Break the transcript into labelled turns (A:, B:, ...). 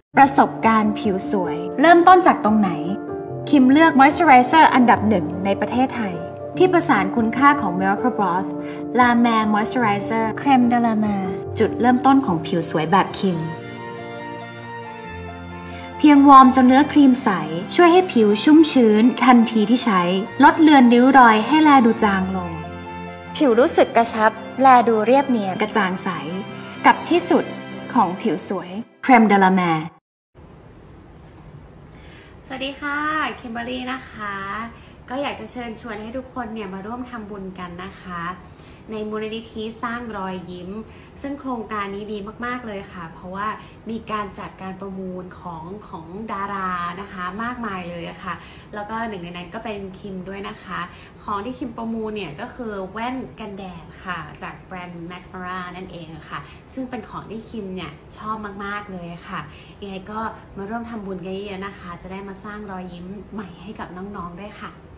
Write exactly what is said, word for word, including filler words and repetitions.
A: ประสบการณ์ผิวสวยเริ่มต้นจากตรงไหนคิมเลือกมอยส์เจอไรเซอร์อันดับหนึ่งในประเทศไทยที่ประสานคุณค่าของ Miracle Broth La Mer Moisturizer Crème de la Mer จุดเริ่มต้นของผิวสวยแบบคิมเพียงวอร์มจนเนื้อครีมใสช่วยให้ผิวชุ่มชื้นทันทีที่ใช้ลดเลือนริ้วรอยให้แลดูจางลงผิวรู้สึกกระชับแลดูเรียบเนียนกระจ่างใสกับที่สุดของผิวสวย Crème de la Mer
B: สวัสดีค่ะคิมเบอรี่นะคะก็อยากจะเชิญชวนให้ทุกคนเนี่ยมาร่วมทำบุญกันนะคะในมูลนิธิสร้างรอยยิ้มซึ่งโครงการนี้ดีมากๆเลยค่ะเพราะว่ามีการจัดการประมูลของของดารานะคะมากมายเลยค่ะแล้วก็หนึ่งในนั้นก็เป็นคิมด้วยนะคะของที่คิมประมูลเนี่ยก็คือแว่นกันแดดค่ะจากแบรนด์ Max Mara นั่นเองค่ะซึ่งเป็นของที่คิมเนี่ยชอบมากๆเลยค่ะยังไงก็มาร่วมทำบุญกันเยอะๆนะคะจะได้มาสร้างรอยยิ้มใหม่ให้กับน้องๆด้วยค่ะ